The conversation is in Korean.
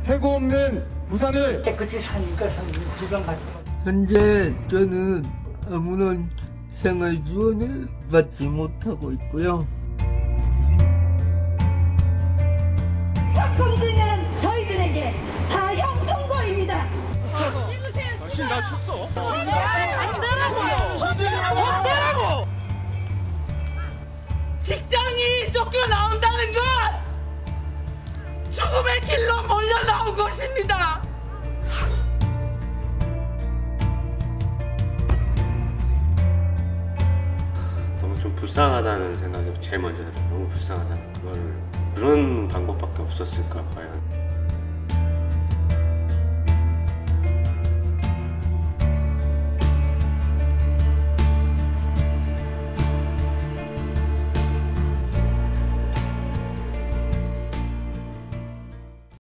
해고 없는 부산을 깨끗이 사니까 불감 같은 거. 현재 저는 아무런 생활 지원을 받지 못하고 있고요. 탁금지는 저희들에게 사형 선고입니다. 지금 나 쳤어. 손대라고. 직장이 쫓겨나온다는 건 죽음의 길로 몰려 나온 것입니다. 너무 좀 불쌍하다는 생각이 제일 먼저 들어요. 너무 불쌍하다. 그런 방법밖에 없었을까 과연.